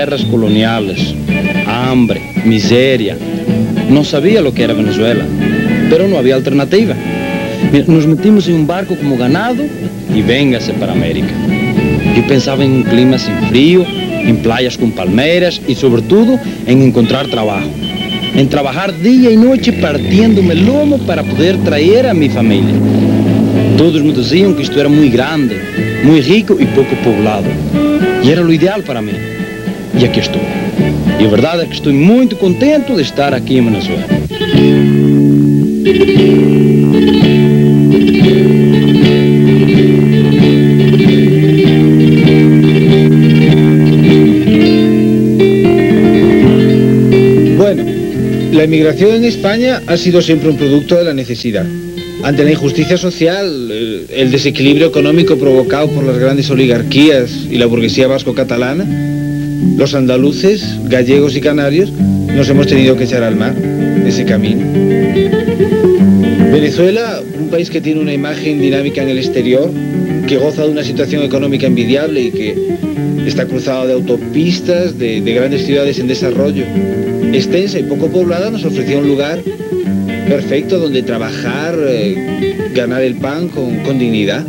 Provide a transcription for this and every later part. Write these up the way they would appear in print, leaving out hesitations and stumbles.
guerras coloniales, hambre, miseria. No sabía lo que era Venezuela, pero no había alternativa. Mira, nos metimos en un barco como ganado y véngase para América. Yo pensaba en un clima sin frío, en playas con palmeras y sobre todo en encontrar trabajo. En trabajar día y noche partiéndome el lomo para poder traer a mi familia. Todos me decían que esto era muy grande, muy rico y poco poblado. Y era lo ideal para mí. Y aquí estoy. Y la verdad es que estoy muy contento de estar aquí en Venezuela. Bueno, la emigración en España ha sido siempre un producto de la necesidad. Ante la injusticia social, el desequilibrio económico provocado por las grandes oligarquías y la burguesía vasco-catalana, los andaluces, gallegos y canarios nos hemos tenido que echar al mar ese camino. Venezuela, un país que tiene una imagen dinámica en el exterior, que goza de una situación económica envidiable y que está cruzado de autopistas, de grandes ciudades en desarrollo, extensa y poco poblada, nos ofrecía un lugar perfecto donde trabajar, ganar el pan con dignidad.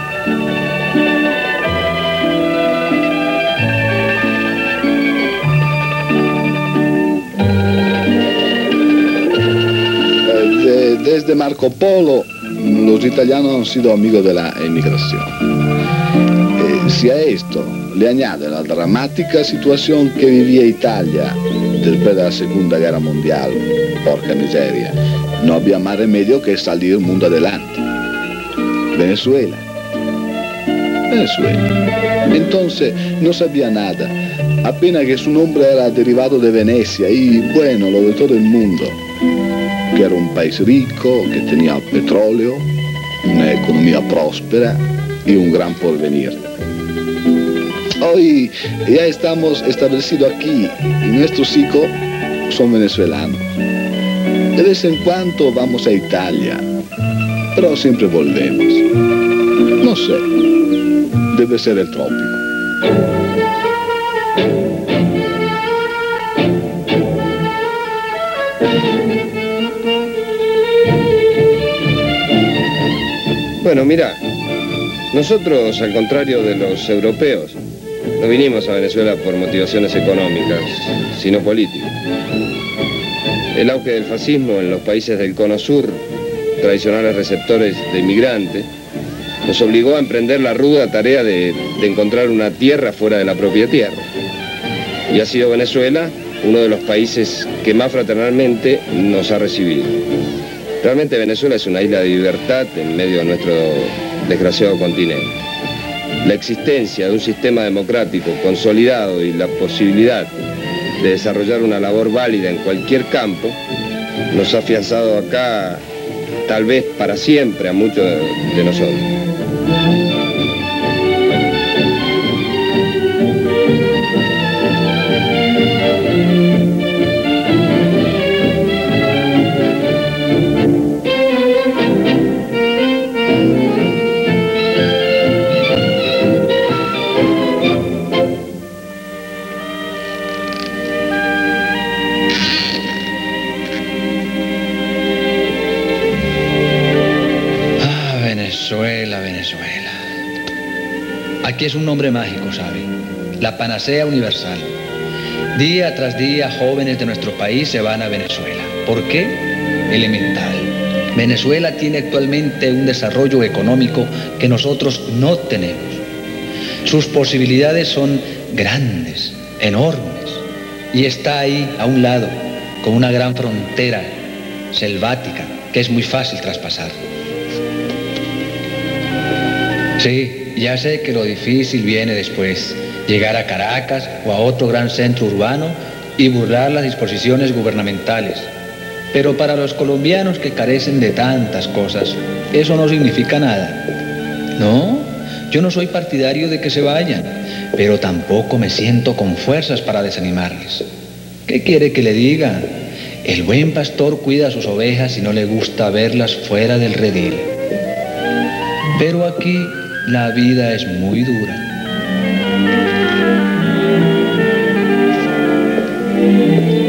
Desde Marco Polo, los italianos han sido amigos de la emigración. Si a esto le añade la dramática situación que vivía Italia después de la Segunda Guerra Mundial, porca miseria, no había más remedio que salir el mundo adelante. Venezuela. Entonces no sabía nada, apenas que su nombre era derivado de Venecia y bueno, lo de todo el mundo, que era un país rico, que tenía petróleo, una economía próspera y un gran porvenir. Hoy ya estamos establecidos aquí y nuestros hijos son venezolanos. De vez en cuando vamos a Italia, pero siempre volvemos. No sé, debe ser el trópico. Bueno, mira, nosotros, al contrario de los europeos, no vinimos a Venezuela por motivaciones económicas, sino políticas. El auge del fascismo en los países del Cono Sur, tradicionales receptores de inmigrantes, nos obligó a emprender la ruda tarea de encontrar una tierra fuera de la propia tierra. Y ha sido Venezuela uno de los países que más fraternalmente nos ha recibido. Realmente Venezuela es una isla de libertad en medio de nuestro desgraciado continente. La existencia de un sistema democrático consolidado y la posibilidad de desarrollar una labor válida en cualquier campo nos ha afianzado acá, tal vez para siempre, a muchos de nosotros. Venezuela. Aquí es un nombre mágico, ¿sabe? La panacea universal. Día tras día, jóvenes de nuestro país se van a Venezuela. ¿Por qué? Elemental. Venezuela tiene actualmente un desarrollo económico que nosotros no tenemos. Sus posibilidades son grandes, enormes. Y está ahí, a un lado, con una gran frontera selvática que es muy fácil traspasar. Sí, ya sé que lo difícil viene después, llegar a Caracas o a otro gran centro urbano y burlar las disposiciones gubernamentales. Pero para los colombianos que carecen de tantas cosas, eso no significa nada. No, yo no soy partidario de que se vayan, pero tampoco me siento con fuerzas para desanimarles. ¿Qué quiere que le diga? El buen pastor cuida a sus ovejas y no le gusta verlas fuera del redil. Pero aquí la vida es muy dura. Venezuela.